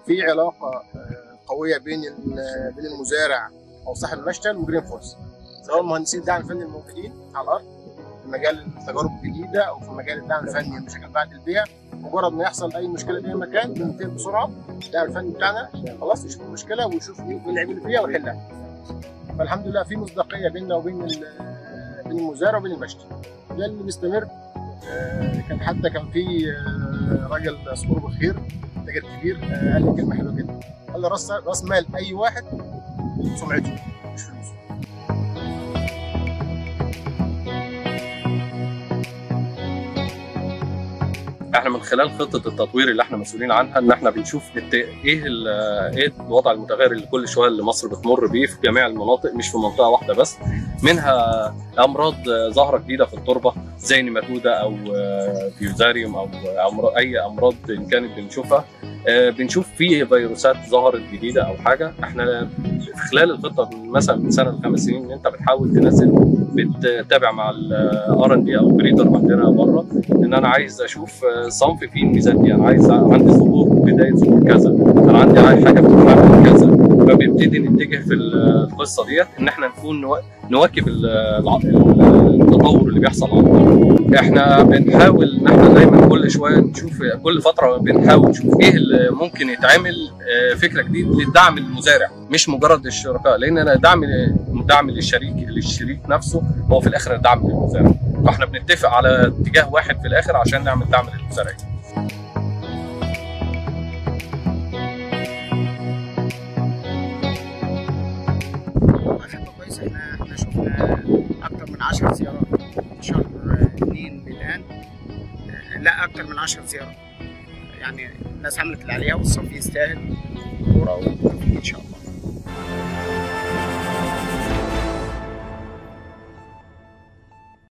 في علاقه قويه بين المزارع او صاحب المشتل وجرين فورس، سواء مهندسين الدعم الفني الموجودين على الارض في مجال التجارب الجديده او في مجال الدعم الفني المشاكل بعد البيع. مجرد ما يحصل اي مشكله في اي مكان بننتقل بسرعه الدعم الفني بتاعنا خلاص يشوف المشكله ويشوف ايه العيب اللي فيها ويحلها. فالحمد لله في مصداقيه بيننا وبين المزارع وبين المشتل، ده اللي بيستمر. كان في راجل صبور بالخير تاجر كبير قال لي كلمه حلوه جدا، قال لي راس مال اي واحد سمعته مش فلوسه. احنا من خلال خطه التطوير اللي احنا مسؤولين عنها ان احنا بنشوف ايه الوضع المتغير اللي كل شويه اللي مصر بتمر بيه في جميع المناطق، مش في منطقه واحده بس. منها امراض ظاهره جديده في التربه زي نيماتودا او فيوزاريوم او اي امراض ان كانت بنشوفها. بنشوف في فيروسات ظهرت جديده او حاجه. احنا في خلال الخطه مثلا من سنه ل5 سنين ان انت بتحاول تنزل، بتتابع مع الR&D او بريدر عندنا بره ان انا عايز اشوف صنف فيه الميزات دي، انا عندي ظهور بدايه ظهور كذا، انا عندي حاجه بتتحرك كذا. فبنبتدي نتجه في القصه ديت ان احنا نكون نواكب التطور اللي بيحصل على الارض. احنا بنحاول ان احنا دايما كل شويه نشوف، كل فتره بنحاول نشوف ايه اللي ممكن يتعمل فكره جديده للدعم المزارع مش مجرد الشركاء، لان انا دعم للشريك نفسه هو في الاخر دعم للمزارع. فاحنا بنتفق على اتجاه واحد في الاخر عشان نعمل دعم للمزارعين. خطة كويسة. احنا شفنا أكتر من 10 زيارات من شهر 2 للآن، لا أكتر من 10 زيارات. يعني الناس عملت اللي عليها والصف يستاهل كورة وتوفيق إن شاء الله.